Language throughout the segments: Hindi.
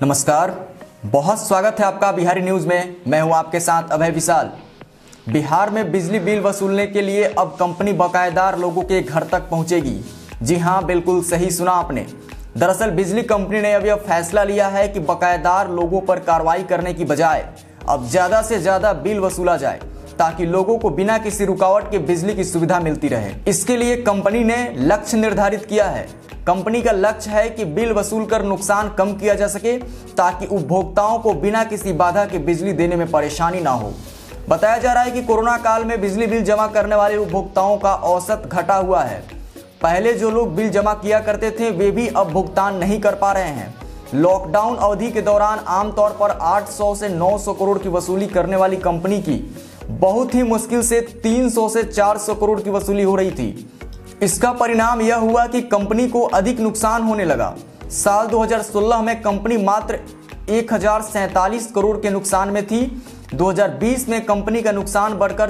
नमस्कार, बहुत स्वागत है आपका बिहारी न्यूज में। मैं हूं आपके साथ अभय विशाल। बिहार में बिजली बिल वसूलने के लिए अब कंपनी बकायेदार लोगों के घर तक पहुंचेगी। जी हां, बिल्कुल सही सुना आपने। दरअसल बिजली कंपनी ने अब यह फैसला लिया है कि बकायेदार लोगों पर कार्रवाई करने की बजाय अब ज्यादा से ज्यादा बिल वसूला जाए ताकि लोगों को बिना किसी रुकावट के बिजली की सुविधा मिलती रहे। इसके लिए कंपनी ने लक्ष्य निर्धारित किया है। कंपनी का लक्ष्य है कि बिल वसूल कर नुकसान कम किया जा सके ताकि उपभोक्ताओं को बिना किसी बाधा के बिजली देने में परेशानी ना हो। बताया जा रहा है कि कोरोना काल में बिजली बिल जमा करने वाले उपभोक्ताओं का औसत घटा हुआ है। पहले जो लोग बिल जमा किया करते थे वे भी अब भुगतान नहीं कर पा रहे हैं। लॉकडाउन अवधि के दौरान आमतौर पर 800 से 900 करोड़ की वसूली करने वाली कंपनी की बहुत ही मुश्किल से 300 से 400 करोड़ की वसूली हो रही थी। इसका परिणाम यह हुआ कि कंपनी को अधिक नुकसान होने लगा। साल 2016 में कंपनी मात्र 1047 करोड़ के नुकसान में थी। 2020 में कंपनी का नुकसान बढ़कर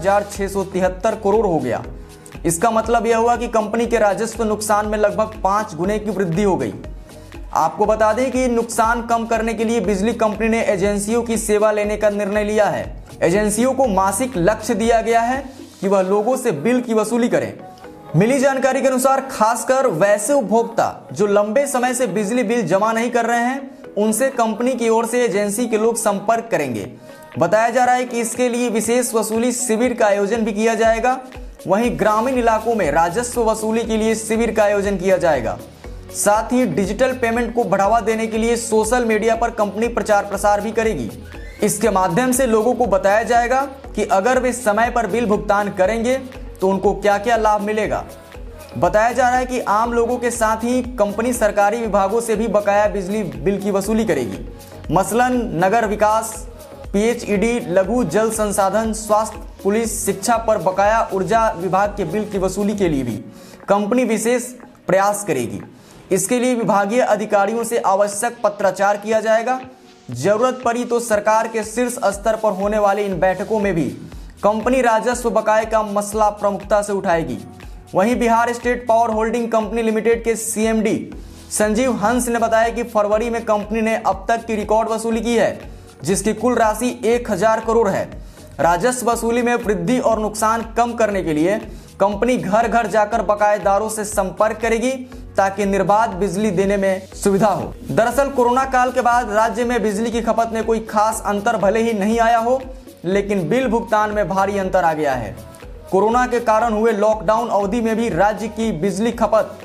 4673 करोड़ हो गया। इसका मतलब यह हुआ कि कंपनी के राजस्व नुकसान में लगभग 5 गुने की वृद्धि हो गई। आपको बता दें कि नुकसान कम करने के लिए बिजली कंपनी ने एजेंसियों की सेवा लेने का निर्णय लिया है। एजेंसियों को मासिक लक्ष्य दिया गया है कि वह लोगों से बिल की वसूली करें। मिली जानकारी के अनुसार खासकर वैसे उपभोक्ता जो लंबे समय से बिजली बिल जमा नहीं कर रहे हैं, उनसे कंपनी की ओर से एजेंसी के लोग संपर्क करेंगे। बताया जा रहा है कि इसके लिए विशेष वसूली शिविर का आयोजन भी किया जाएगा। वहीं ग्रामीण इलाकों में राजस्व वसूली के लिए शिविर का आयोजन किया जाएगा। साथ ही डिजिटल पेमेंट को बढ़ावा देने के लिए सोशल मीडिया पर कंपनी प्रचार प्रसार भी करेगी। इसके माध्यम से लोगों को बताया जाएगा कि अगर वे समय पर बिल भुगतान करेंगे तो उनको क्या क्या लाभ मिलेगा। बताया जा रहा है कि आम लोगों के साथ ही कंपनी सरकारी विभागों से भी बकाया बिजली बिल की वसूली करेगी। मसलन नगर विकास, पीएचईडी, लघु जल संसाधन, स्वास्थ्य, पुलिस, शिक्षा पर बकाया ऊर्जा विभाग के बिल की वसूली के लिए भी कंपनी विशेष प्रयास करेगी। इसके लिए विभागीय अधिकारियों से आवश्यक पत्राचार किया जाएगा। जरूरत पड़ी तो सरकार के शीर्ष स्तर पर होने वाली इन बैठकों में भी कंपनी राजस्व बकाये का मसला प्रमुखता से उठाएगी। वहीं Bihar state power holding company limited के सीएमडी संजीव हंस ने बताया कि फरवरी में कंपनी ने अब तक की रिकॉर्ड वसूली की है, जिसकी कुल राशि 1000 करोड़ है। राजस्व वसूली में वृद्धि और नुकसान कम करने के लिए कंपनी घर घर जाकर बकायेदारों से संपर्क करेगी ताकि निर्बाध बिजली देने में सुविधा हो। दरअसल कोरोना काल के बाद राज्य में बिजली की खपत में कोई खास अंतर भले ही नहीं आया हो, लेकिन बिल भुगतान में भारी अंतर आ गया है। कोरोना के कारण हुए लॉकडाउन अवधि में भी राज्य की बिजली खपत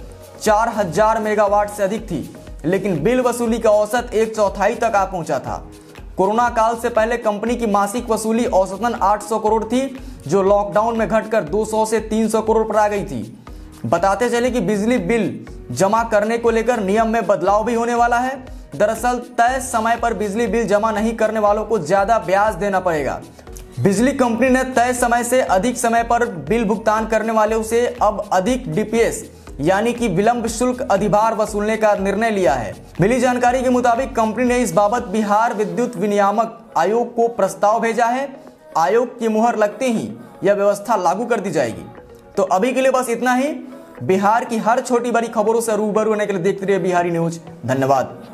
4000 मेगावाट से अधिक थी, लेकिन बिल वसूली का औसत 1/4 तक आ पहुंचा था। कोरोना काल से पहले कंपनी की मासिक वसूली औसतन 800 करोड़ थी, जो लॉकडाउन में घटकर 200 से 300 करोड़ पर आ गई थी। बताते चले कि बिजली बिल जमा करने को लेकर नियम में बदलाव भी होने वाला है। दरअसल तय समय पर बिजली बिल जमा नहीं करने वालों को ज्यादा ब्याज देना पड़ेगा। बिजली कंपनी ने तय समय से अधिक समय पर बिल भुगतान करने वालों से अब अधिक डीपीएस यानी कि विलंब शुल्क अधिभार वसूलने का निर्णय लिया है। मिली जानकारी के मुताबिक कंपनी ने इस बाबत बिहार विद्युत विनियामक आयोग को प्रस्ताव भेजा है। आयोग की मुहर लगते ही यह व्यवस्था लागू कर दी जाएगी। तो अभी के लिए बस इतना ही। बिहार की हर छोटी बड़ी खबरों से रूबरू होने के लिए देखते रहिए बिहारी न्यूज। धन्यवाद।